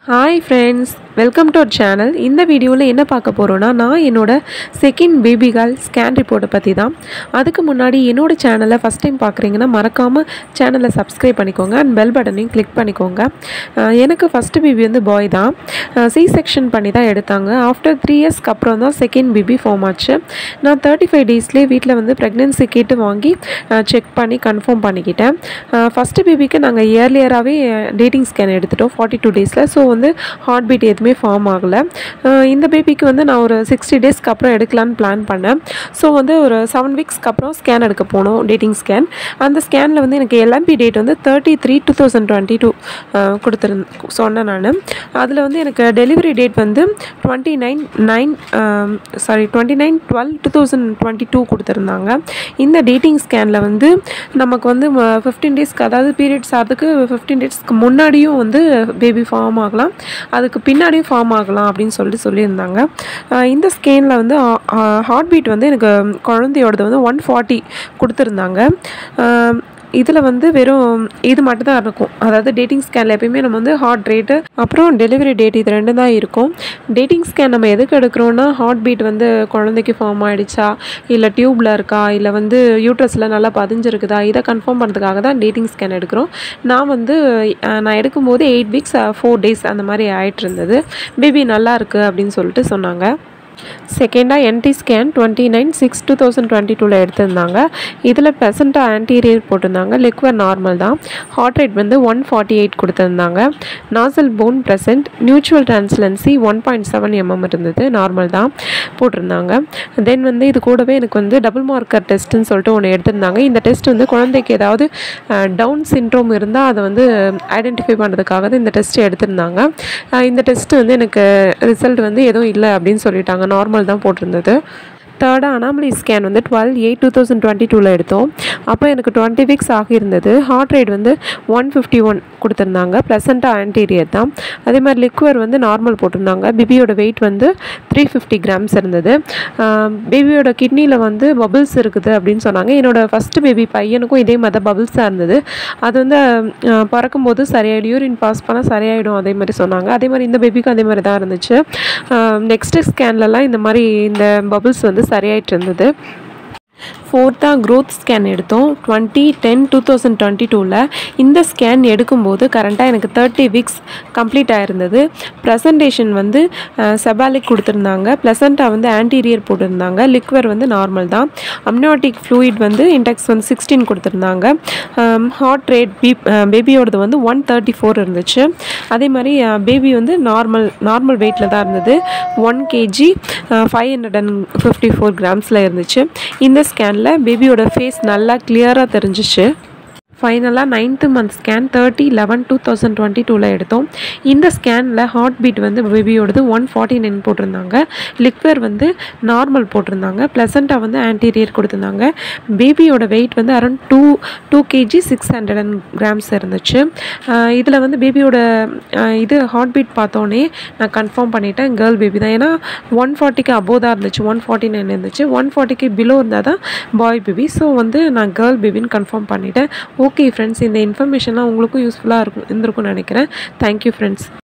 Hi friends, welcome to our channel. இந்த வீடியோவில் என்ன பார்க்க போகிறோன்னா நான் என்னோட செகண்ட் பேபி கேர்ள் ஸ்கேன் ரிப்போர்ட்டை பற்றி தான். அதுக்கு முன்னாடி என்னோட சேனலை ஃபஸ்ட் டைம் பார்க்குறீங்கன்னா மறக்காமல் சேனலை சப்ஸ்கிரைப் பண்ணிக்கோங்க அண்ட் பெல் பட்டனையும் கிளிக் பண்ணிக்கோங்க. எனக்கு ஃபஸ்ட்டு பேபி வந்து பாய் தான். சி செக்ஷன் பண்ணி தான் எடுத்தாங்க. ஆஃப்டர் 3 இயர்ஸ்க்கு அப்புறம் தான் செகண்ட் பேபி ஃபார்ம் ஆச்சு. நான் 35 டேஸ்லேயே வீட்டில் வந்து ப்ரெக்னென்சி கிட் வாங்கி செக் பண்ணி கன்ஃபார்ம் பண்ணிக்கிட்டேன். ஃபஸ்ட்டு பேபிக்கு நாங்கள் இயர்லியராகவே டேட்டிங் ஸ்கேன் எடுத்துட்டோம் 42 டேஸில். ஸோ வந்து ஹார்ட் பீட் எதுவுமே ஃபார்ம் ஆகலை. இந்த பேபிக்கு வந்து நான் ஒரு 60 டேஸ்க்கு அப்புறம் எடுக்கலான்னு பிளான் பண்ணேன். ஸோ வந்து ஒரு 7 வீக்ஸ்க்கு அப்புறம் ஸ்கேன் எடுக்க போனோம், டேட்டிங் ஸ்கேன். அந்த ஸ்கேனில் வந்து எனக்கு LMP டேட் வந்து 33/2022 சொன்னேன் நான். அதில் வந்து எனக்கு டெலிவரி டேட் வந்து 29/12/2022 கொடுத்துருந்தாங்க. இந்த டேட்டிங் ஸ்கேனில் வந்து நமக்கு வந்து 15 டேஸ்க்கு, அதாவது பீரியட்ஸ் ஆகிறதுக்கு 15 டேஸ்க்கு முன்னாடியும் வந்து பேபி ஃபார்ம் ஆகலாம், அதுக்கு பின்னாடியும் ஃபார்ம் ஆகலாம் அப்படின்னு சொல்லியிருந்தாங்க. இந்த ஸ்கேனில் வந்து ஹார்ட் பீட் வந்து எனக்கு குழந்தையோடது வந்து 140 கொடுத்துருந்தாங்க. இதில் வந்து வெறும் இது மட்டும் தான் இருக்கும். அதாவது டேட்டிங் ஸ்கேனில் எப்பயுமே நம்ம வந்து ஹார்ட் ரேட்டு அப்புறம் டெலிவரி டேட் இது 2 தான் இருக்கும். டேட்டிங் ஸ்கேன் நம்ம எதுக்கு எடுக்கிறோன்னா, ஹார்ட் பீட் வந்து குழந்தைக்கு ஃபார்ம் ஆகிடுச்சா, இல்லை டியூப்பில் இருக்கா, இல்லை வந்து யூட்ரஸில் நல்லா பதிஞ்சிருக்குதா, இதை கன்ஃபார்ம் பண்ணுறதுக்காக தான் டேட்டிங் ஸ்கேன் எடுக்கிறோம். நான் எடுக்கும்போது 8 வீக்ஸ் 4 டேஸ் அந்த மாதிரி ஆகிட்டு இருந்தது. பேபி நல்லா இருக்குது அப்படின்னு சொல்லிட்டு சொன்னாங்க. செகண்டாக NT ஸ்கேன் 29/6/2022 எடுத்திருந்தாங்க. இதில் ப்ளசண்டா ஆன்டீரியர் போட்டிருந்தாங்க. லிக்வர் நார்மல் தான். ஹார்ட் ரேட் வந்து 148 கொடுத்துருந்தாங்க. Nasal bone present. Neutral translucency 1.7 mm இருந்தது, நார்மல் தான் போட்டிருந்தாங்க. தென் வந்து இது கூடவே எனக்கு வந்து டபுள் மார்க்கர் டெஸ்ட்டுன்னு சொல்லிட்டு ஒன்று எடுத்திருந்தாங்க. இந்த டெஸ்ட் வந்து குழந்தைக்கு ஏதாவது டவுன் சிண்ட்ரோம் இருந்தால் அதை வந்து ஐடென்டிஃபை பண்ணுறதுக்காக தான் இந்த டெஸ்ட்டு எடுத்திருந்தாங்க. இந்த டெஸ்ட்டு வந்து எனக்கு ரிசல்ட் வந்து எதுவும் இல்லை அப்படின்னு சொல்லிட்டாங்க, நார்மல் தான் போட்டிருந்தது. தேர்டாக அனாமலி ஸ்கேன் வந்து 12/8/2022 எடுத்தோம். அப்போ எனக்கு 20 வீக்ஸ் ஆகியிருந்தது. ஹார்ட் ரேட் வந்து 151 கொடுத்துருந்தாங்க. ப்ளசண்டா ஆன்டீரியர் தான். அதே மாதிரி லிக்வர் வந்து நார்மல் போட்டிருந்தாங்க. பேபியோட வெயிட் வந்து 350 கிராம்ஸ் இருந்தது. பேபியோட கிட்னியில் வந்து பபிள்ஸ் இருக்குது அப்படின்னு சொன்னாங்க. என்னோடய ஃபஸ்ட்டு பேபி பையனுக்கும் இதே மாதிரி தான் பபிள்ஸாக இருந்தது. அது வந்து பறக்கும்போது சரியாயிடும், யூரின் பாஸ் பண்ணால் சரியாயிடும் அதே மாதிரி சொன்னாங்க. அதே மாதிரி இந்த பேபிக்கும் அதே மாதிரி தான் இருந்துச்சு. நெக்ஸ்ட்டு ஸ்கேன்லலாம் இந்த மாதிரி இந்த பபிள்ஸ் வந்து சரியாயிட்டு இருந்தது. ஃபோர்த்தாக க்ரோத் ஸ்கேன் எடுத்தோம் 20/10/2022. இந்த ஸ்கேன் எடுக்கும்போது கரண்ட்டாக எனக்கு 30 வீக்ஸ் கம்ப்ளீட் ஆகிருந்தது. ப்ரெசன்டேஷன் வந்து செபாலிக் கொடுத்துருந்தாங்க. ப்ளசண்டா வந்து ஆன்டீரியர் போட்டிருந்தாங்க. லிக்வர் வந்து நார்மல் தான். அம்னியாட்டிக் ஃப்ளூயிட் வந்து இன்டெக்ஸ் வந்து 16 கொடுத்துருந்தாங்க. ஹார்ட் ரேட் பேபியோடது வந்து 134 இருந்துச்சு. அதே மாதிரி பேபி வந்து நார்மல் வெயிட்டில் தான் இருந்தது. 1 kg 554 கிராம்ஸில் இருந்துச்சு. இந்த ஸ்கேனில் பேபியோட ஃபேஸ் நல்லா கிளியராக தெரிஞ்சிச்சு. ஃபைனலாக 9th மந்த் ஸ்கேன் 30/11/2022 எடுத்தோம். இந்த ஸ்கேனில் ஹார்ட் பீட் வந்து பேபியோடது 149 போட்டிருந்தாங்க. லிக்வர் வந்து நார்மல் போட்டிருந்தாங்க. ப்ளசண்டா வந்து ஆன்டீரியர் கொடுத்துருந்தாங்க. பேபியோட வெயிட் வந்து அரௌண்ட் 2 kg 600 கிராம்ஸ் இருந்துச்சு. இதில் வந்து பேபியோட இது ஹார்ட் பீட் பார்த்தோன்னே நான் கன்ஃபார்ம் பண்ணிட்டேன் கேர்ள் பேபி தான். ஏன்னா 140க்கு அபோவ் தான் இருந்துச்சு, 149 இருந்துச்சு. 140க்கு பிலோ இருந்தால் தான் பாய் பேபி. ஸோ வந்து நான் கேர்ள் பேபின்னு கன்ஃபார்ம் பண்ணிட்டேன். ஓகே ஃப்ரெண்ட்ஸ், இந்த இன்ஃபர்மேஷன்லாம் உங்களுக்கும் யூஸ்ஃபுல்லாக இருந்திருக்கும்னு நினைக்கிறேன். Thank you friends.